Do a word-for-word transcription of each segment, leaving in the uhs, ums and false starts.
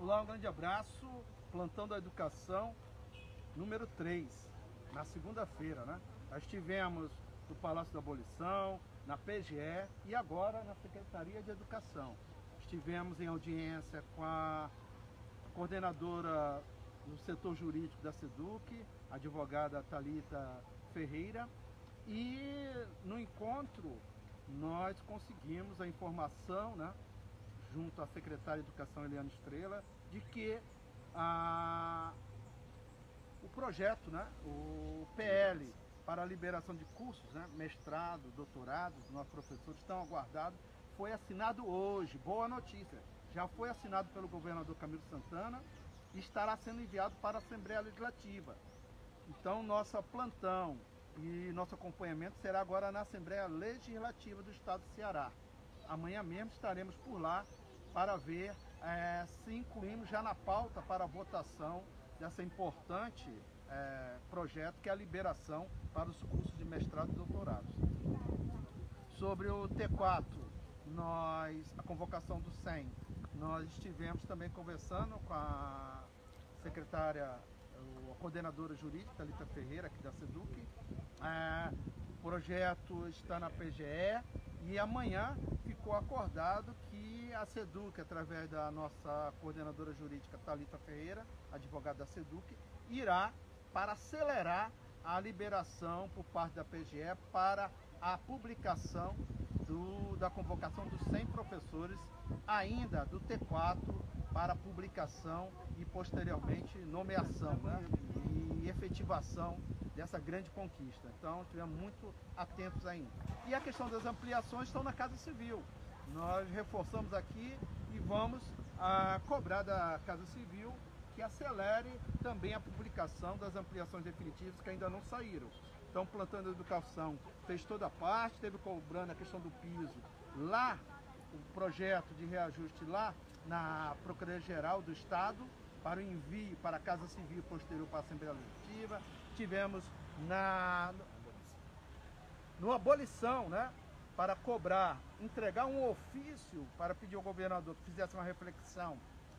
Olá, um grande abraço. Plantão da Educação número três, na segunda-feira, né? Nós estivemos no Palácio da Abolição, na P G E e agora na Secretaria de Educação. Estivemos em audiência com a coordenadora do setor jurídico da SEDUC, a advogada Thalita Ferreira, e no encontro nós conseguimos a informação, né, junto à secretária de Educação, Eliane Estrela, de que a, o projeto, né, o P L para a liberação de cursos, né, mestrado, doutorado, dos nossos professores estão aguardados, foi assinado hoje. Boa notícia, já foi assinado pelo governador Camilo Santana e estará sendo enviado para a Assembleia Legislativa. Então, nosso plantão e nosso acompanhamento será agora na Assembleia Legislativa do Estado do Ceará. Amanhã mesmo estaremos por lá para ver é, se incluímos já na pauta para a votação dessa importante é, projeto, que é a liberação para os cursos de mestrado e doutorado. Sobre o T quatro, nós, a convocação do S E M, nós estivemos também conversando com a secretária, a coordenadora jurídica, Thalita Ferreira, aqui da SEDUC. É, o projeto está na P G E e amanhã ficou acordado que a SEDUC, através da nossa coordenadora jurídica, Thalita Ferreira, advogada da SEDUC, irá para acelerar a liberação por parte da P G E para a publicação do, da convocação dos cem professores, ainda do T quatro, para publicação e posteriormente nomeação, né, e efetivação dessa grande conquista. Então, estivemos muito atentos ainda. E a questão das ampliações estão na Casa Civil. Nós reforçamos aqui e vamos a, cobrar da Casa Civil que acelere também a publicação das ampliações definitivas que ainda não saíram. Então, o Plantão da Educação fez toda a parte, teve cobrando a questão do piso lá, o projeto de reajuste lá na Procuradoria-Geral do Estado, para o envio para a Casa Civil e posterior para a Assembleia Legislativa. Tivemos na no abolição, né, para cobrar, entregar um ofício para pedir ao governador que fizesse uma reflexão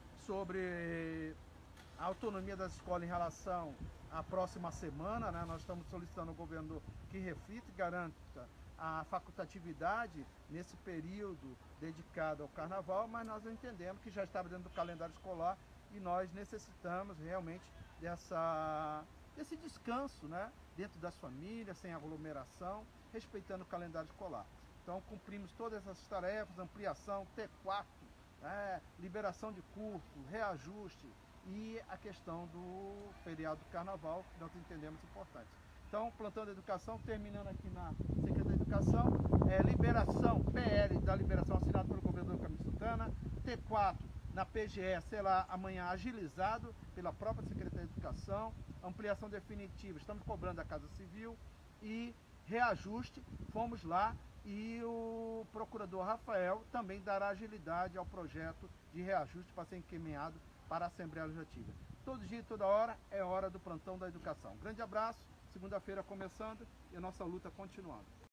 sobre a autonomia das escolas em relação à próxima semana, né? Nós estamos solicitando ao governador que reflita e garanta a facultatividade nesse período dedicado ao carnaval, mas nós entendemos que já estava dentro do calendário escolar e nós necessitamos realmente dessa, desse descanso, né, dentro das famílias, sem aglomeração, respeitando o calendário escolar. Então, cumprimos todas essas tarefas, ampliação, T quatro, né, liberação de curso, reajuste e a questão do feriado do carnaval, que nós entendemos importante. Então, Plantão da Educação, terminando aqui na Secretaria de Educação, é, liberação, P L da liberação assinado pelo governador Camilo Santana, T quatro na P G E será amanhã agilizado pela própria Secretaria de Educação, ampliação definitiva, estamos cobrando a Casa Civil, e reajuste, fomos lá e o procurador Rafael também dará agilidade ao projeto de reajuste para ser encaminhado para a Assembleia Legislativa. Todo dia e toda hora é hora do Plantão da Educação. Grande abraço, segunda-feira começando e a nossa luta continuando.